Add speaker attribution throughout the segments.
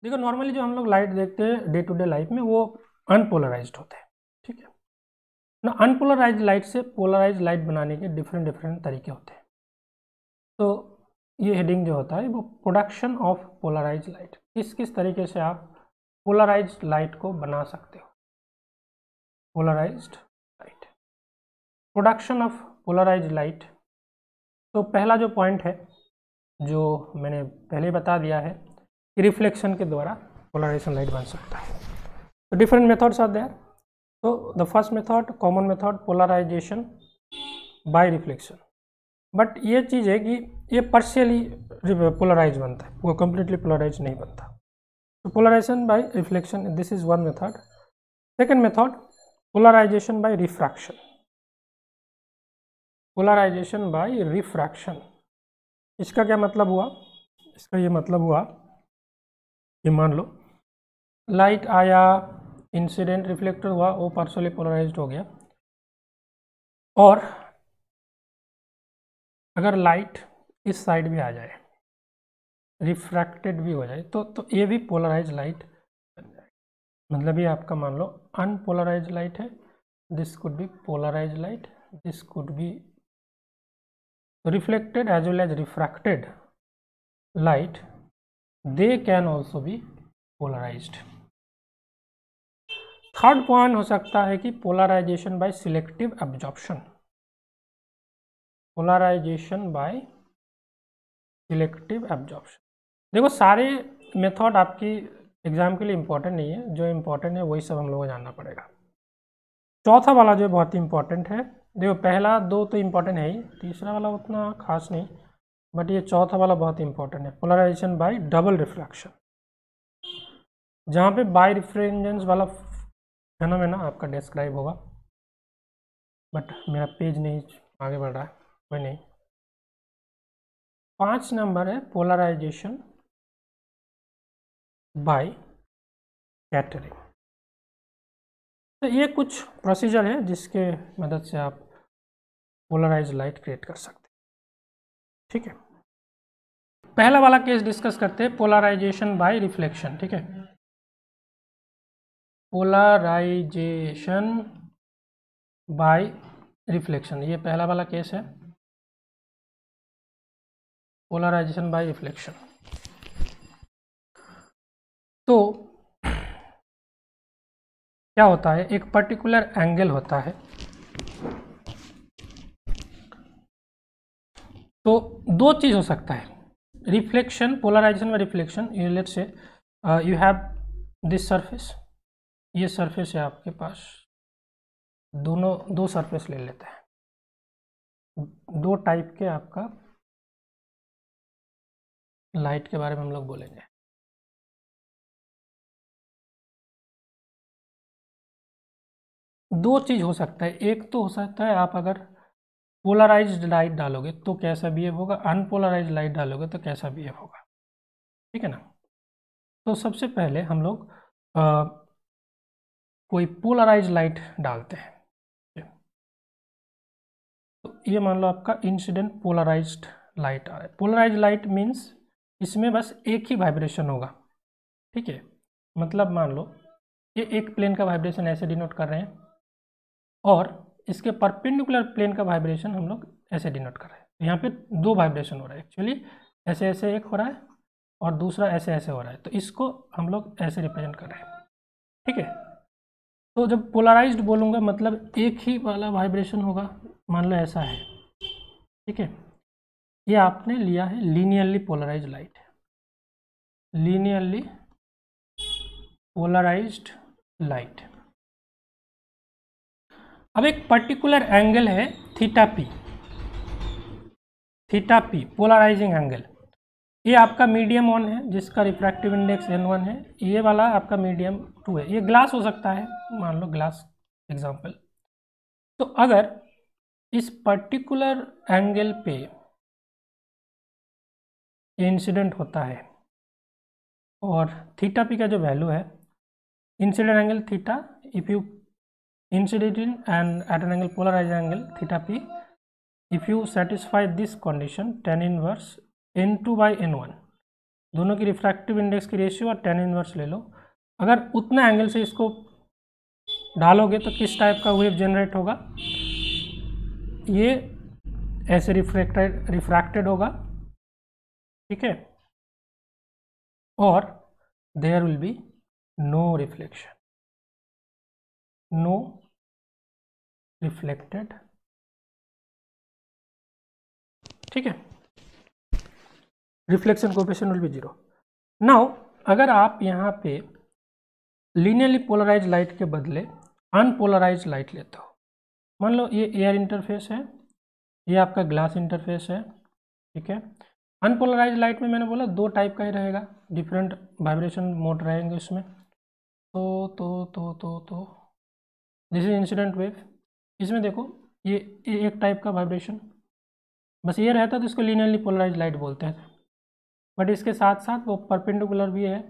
Speaker 1: देखो नॉर्मली जो हम लोग लाइट देखते हैं डे टू डे लाइफ में वो अनपोलराइज्ड होते हैं, ठीक है ना। अनपोलराइज्ड लाइट से पोलराइज्ड लाइट बनाने के डिफरेंट डिफरेंट तरीके होते हैं। तो ये हेडिंग जो होता है वो प्रोडक्शन ऑफ पोलराइज्ड लाइट, किस किस तरीके से आप पोलराइज्ड लाइट को बना सकते हो। Polarized light, production of polarized light. तो पहला जो पॉइंट है जो मैंने पहले बता दिया है कि रिफ्लेक्शन के द्वारा पोलराइजेशन लाइट बन सकता है। तो डिफरेंट मेथड्स आर देयर। तो the first method, common method, polarization by reflection. But ये चीज़ है कि ये पार्शियली पोलराइज बनता है, वो कम्प्लीटली पोलराइज नहीं बनता। तो polarization by reflection, this is one method. Second method, polarization by refraction. Polarization by refraction, इसका क्या मतलब हुआ? इसका ये मतलब हुआ कि मान लो लाइट आया, इंसिडेंट रिफ्लेक्टर हुआ, वो पार्शियली पोलराइज्ड हो गया, और अगर लाइट इस साइड भी आ जाए, रिफ्रैक्टेड भी हो जाए, तो ये भी पोलराइज लाइट बन जाए। मतलब ये आपका मान लो अनपोलराइज लाइट है, this could be polarize light, this could be reflected as well as refracted light, they can also be polarized. Third point हो सकता है कि polarization by selective absorption. Polarization by selective absorption. देखो सारे method आपकी exam के लिए important नहीं है, जो इम्पोर्टेंट है वही सब हम लोगों को जानना पड़ेगा। चौथा वाला जो बहुत ही इम्पोर्टेंट है, देखो पहला दो तो इम्पोर्टेंट है ही, तीसरा वाला उतना खास नहीं, बट ये चौथा वाला बहुत ही इम्पोर्टेंट है, पोलराइजेशन बाय डबल रिफ्रैक्शन। जहाँ पे बाय रिफ्रेंजेंस वाला फेनोमेना आपका डिस्क्राइब होगा, बट मेरा पेज नहीं आगे बढ़ रहा है, कोई नहीं। 5 नंबर है पोलराइजेशन बाय स्कैटरिंग। तो ये कुछ प्रोसीजर है जिसके मदद से आप पोलराइज लाइट क्रिएट कर सकते हैं, ठीक है। पहला वाला केस डिस्कस करते हैं, पोलराइजेशन बाय रिफ्लेक्शन, ठीक है। पोलराइजेशन बाय रिफ्लेक्शन, ये पहला वाला केस है, पोलराइजेशन बाय रिफ्लेक्शन। तो क्या होता है, एक पर्टिकुलर एंगल होता है, तो दो चीज़ हो सकता है, रिफ्लेक्शन, पोलराइजेशन में reflection. Let's say you have this surface, ये सरफेस है आपके पास, दोनों दो सरफेस ले लेते हैं, दो टाइप के आपका लाइट के बारे में हम लोग बोलेंगे। दो चीज़ हो सकता है, एक तो हो सकता है आप अगर पोलराइज्ड लाइट डालोगे तो कैसा बिहेव होगा, अनपोलराइज्ड लाइट डालोगे तो कैसा बिहेव होगा, ठीक है ना। तो सबसे पहले हम लोग कोई पोलराइज लाइट डालते हैं। तो ये मान लो आपका इंसिडेंट पोलराइज्ड लाइट आ रहा है। पोलराइज लाइट मीन्स इसमें बस एक ही वाइब्रेशन होगा, ठीक है। मतलब मान लो ये एक प्लेन का वाइब्रेशन ऐसे डिनोट कर रहे हैं, और इसके परपेंडिकुलर प्लेन का वाइब्रेशन हम लोग ऐसे डिनोट कर रहे हैं। यहाँ पे दो वाइब्रेशन हो रहा है एक्चुअली, ऐसे ऐसे एक हो रहा है और दूसरा ऐसे ऐसे हो रहा है, तो इसको हम लोग ऐसे रिप्रेजेंट कर रहे हैं, ठीक है। तो जब पोलराइज्ड बोलूँगा मतलब एक ही वाला वाइब्रेशन होगा, मान लो ऐसा है, ठीक है। ये आपने लिया है linearly polarized light, linearly polarized light. अब एक पर्टिकुलर एंगल है theta P, theta P polarizing angle, ये आपका मीडियम 1 है जिसका रिफ्रैक्टिव इंडेक्स n1 है, ये वाला आपका मीडियम 2 है। ये ग्लास हो सकता है, मान लो ग्लास एग्जांपल। तो अगर इस पर्टिकुलर एंगल पे इंसिडेंट होता है और थीटा पी का जो वैल्यू है, incident angle theta, if you incident in and at an angle polarize angle theta P, if you satisfy this condition tan inverse n2 by n1, दोनों की refractive index की ratio और tan inverse ले लो। अगर उतना angle से इसको डालोगे तो किस टाइप का वेव जनरेट होगा, ये ऐसे रिफ्रैक्टेड होगा, ठीक है, और there will be no reflection, no reflected, ठीक है, reflection coefficient will be 0। Now अगर आप यहाँ पे लीनियरली पोलराइज लाइट के बदले अनपोलराइज लाइट लेते हो, मान लो ये एयर इंटरफेस है, ये आपका ग्लास इंटरफेस है, ठीक है। अनपोलराइज लाइट में मैंने बोला दो टाइप का ही रहेगा, डिफरेंट वाइब्रेशन मोड रहेंगे उसमें। तो दिस इज इंसिडेंट वेव। इसमें देखो ये एक टाइप का वाइब्रेशन, बस ये रहता तो इसको लीनियरली पोलराइज लाइट बोलते हैं, बट इसके साथ साथ वो परपेंडिकुलर भी है।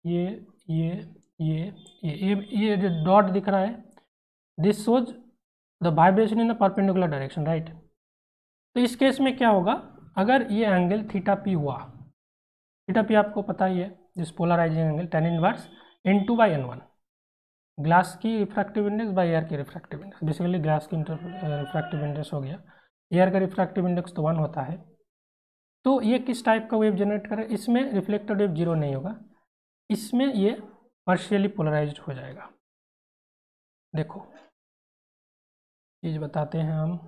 Speaker 1: ये जो डॉट दिख रहा है, this shows the vibration in the perpendicular direction, right. तो इस केस में क्या होगा, अगर ये एंगल थीटा पी हुआ, थीटा पी आपको पता ही है, जिस polarizing angle tan inverse n2/n1, glass की रिफ्रैक्टिव इंडेक्स बाय एयर की रिफ्रैक्टिव इंडेक्स, बेसिकली ग्लास की रिफ्रैक्टिव इंडेक्स हो गया, एयर का रिफ्रैक्टिव इंडेक्स तो 1 होता है। तो ये किस टाइप का वेव जनरेट करे, इसमें रिफ्लेक्टेड वेव 0 नहीं होगा, इसमें ये पार्शियली पोलराइज्ड हो जाएगा। देखो चीज़ बताते हैं हम,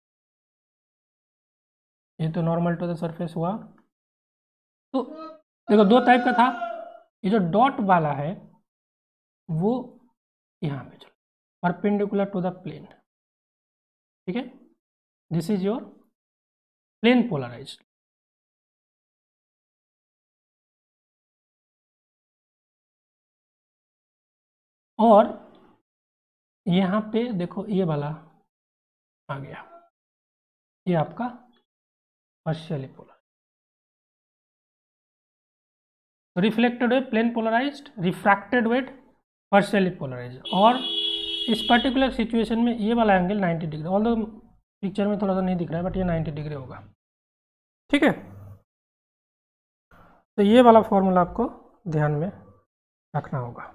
Speaker 1: ये तो नॉर्मल टू द सरफेस हुआ। तो देखो दो टाइप का था, ये जो डॉट वाला है वो यहाँ पे चलो परपेंडिकुलर टू द प्लेन, ठीक है, this is your plane polarized. और यहाँ पे देखो ये वाला आ गया, ये आपका partially polar, reflected wave plane polarized, refracted wave partially polarized. और इस पर्टिकुलर सिचुएशन में ये वाला एंगल 90 डिग्री, ऑल्दो पिक्चर में थोड़ा सा नहीं दिख रहा है, बट ये 90 डिग्री होगा, ठीक है। तो ये वाला फॉर्मूला आपको ध्यान में रखना होगा।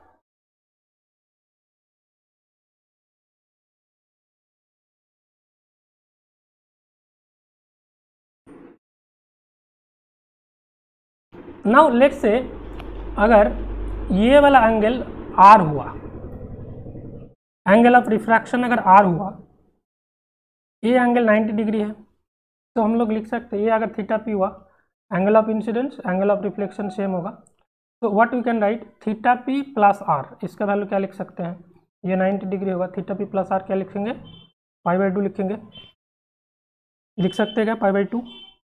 Speaker 1: नाउ लेट्स से अगर ये वाला एंगल आर हुआ, एंगल ऑफ रिफ्रैक्शन अगर आर हुआ, ये एंगल 90 डिग्री है, तो हम लोग लिख सकते हैं ये अगर थीटा पी हुआ, angle of incidence angle of reflection same होगा। तो what we can write, theta P plus R, इसका वैल्यू क्या लिख सकते हैं, ये 90 डिग्री होगा, थीटा पी प्लस आर क्या लिखेंगे, π/2 लिखेंगे, लिख सकते हैं क्या π/2।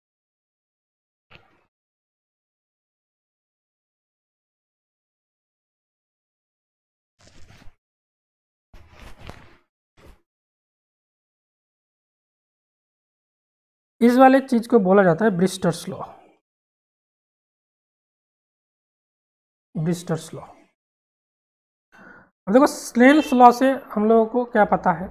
Speaker 1: इस वाले चीज को बोला जाता है ब्रिस्टर्स लॉ, ब्रिस्टर्स लॉ। अब देखो स्नेल्स लॉ से हम लोगों को क्या पता है,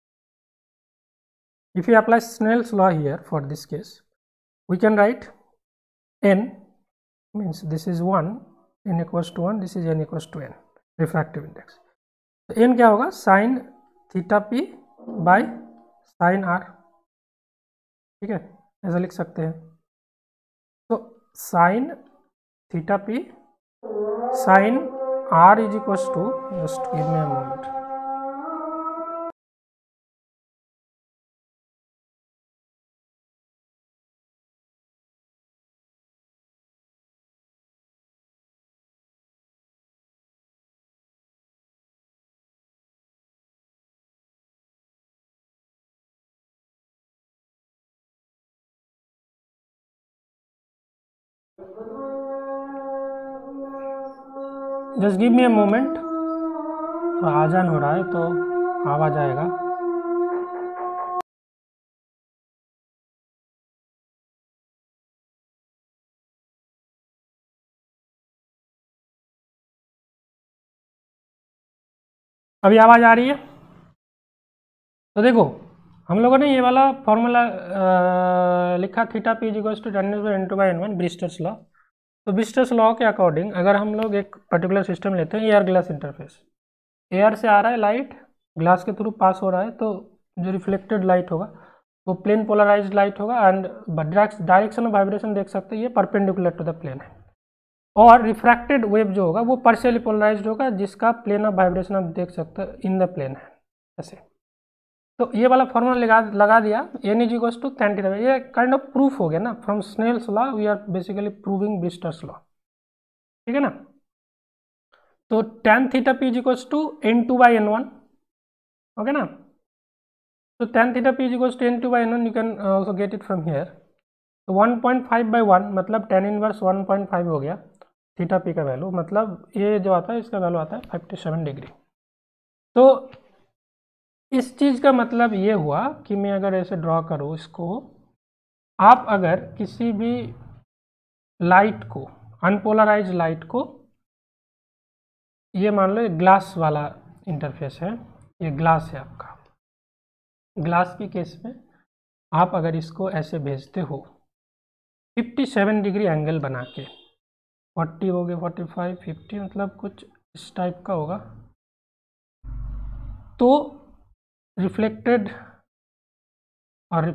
Speaker 1: if you apply Snell's law here for this case, we can write n means this is 1, n equals to 1, this is n equals to n, refractive index. तो n क्या होगा, sine theta P by sine R, ठीक है, ऐसा लिख सकते हैं। तो sine theta P sine R is equals to, just give me a moment, just give me a moment. तो आजान हो रहा है तो आवाज आएगा। अभी आवाज आ रही है। तो देखो हम लोगों ने ये वाला फॉर्मूला लिखा, theta P is equals to tan n2/n1, Brewster's law. तो विस्टर्स लॉ के अकॉर्डिंग अगर हम लोग एक पर्टिकुलर सिस्टम लेते हैं, एयर ग्लास इंटरफेस, एयर से आ रहा है लाइट, ग्लास के थ्रू पास हो रहा है, तो जो रिफ्लेक्टेड लाइट होगा वो प्लेन पोलराइज्ड लाइट होगा एंड डायरेक्शन ऑफ वाइब्रेशन देख सकते हैं ये परपेंडिकुलर टू द प्लेन है। और रिफ्रैक्टेड वेव जो होगा वो पार्शियली पोलराइज्ड होगा, जिसका प्लेन ऑफ वाइब्रेशन आप देख सकते हैं इन द प्लेन है ऐसे। तो ये वाला फॉर्मूला लगा दिया, n is equals to tan theta. ये काइंड ऑफ प्रूफ हो गया ना, from Snell's law we are basically proving Brewster's law, ठीक है ना। तो tan theta p is equals to n2/n1, okay ना। तो tan theta p is equals to n2/n1, you can also get it from here. तो 1.5/1 मतलब tan inverse 1.5 हो गया थीटा p का वैल्यू, मतलब ये जो आता है इसका वैल्यू आता है 57 डिग्री। तो इस चीज़ का मतलब ये हुआ कि मैं अगर ऐसे ड्रॉ करूँ इसको, आप अगर किसी भी लाइट को, अनपोलराइज लाइट को, ये मान लो ग्लास वाला इंटरफेस है, ये ग्लास है आपका, ग्लास के केस में आप अगर इसको ऐसे भेजते हो 57 डिग्री एंगल बना के, 40 हो गए, 45, 50 मतलब कुछ इस टाइप का होगा, तो रिफ्लेक्टेड और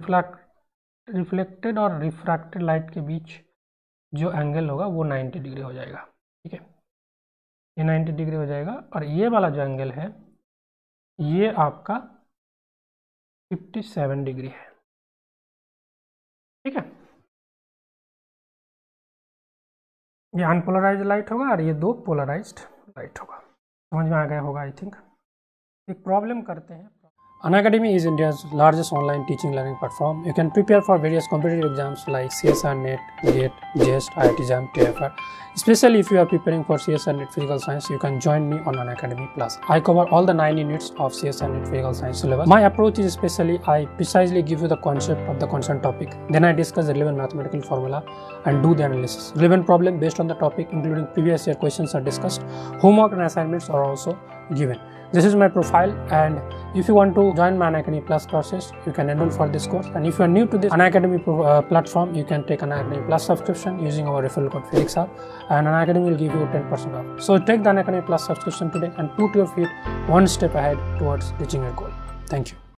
Speaker 1: रिफ्रैक्टेड लाइट के बीच जो एंगल होगा वो 90 डिग्री हो जाएगा, ठीक है। ये 90 डिग्री हो जाएगा और ये वाला जो एंगल है ये आपका 57 डिग्री है, ठीक है। ये अनपोलराइज्ड लाइट होगा और ये दो पोलराइज्ड लाइट होगा। समझ में आ गया होगा आई थिंक। एक प्रॉब्लम करते हैं। Unacademy is India's largest online teaching learning platform. You can prepare for various competitive exams like CSR, NET, GATE, JEST, IIT JAM, TFR. Especially if you are preparing for CSR, NET Physical Science, you can join me on Unacademy Plus. I cover all the 9 units of CSR, NET Physical Science syllabus. My approach is especially, I precisely give you the concept of the concerned topic. Then I discuss the relevant mathematical formula and do the analysis. Relevant problem based on the topic, including previous year questions are discussed. Homework and assignments are also given. This is my profile, and if you want to join my Unacademy Plus courses, you can enroll for this course. And if you are new to this Unacademy platform, you can take Unacademy Plus subscription using our referral code FELIXHUB, and Unacademy will give you 10% off. So take the Unacademy Plus subscription today and put your feet one step ahead towards reaching your goal. Thank you.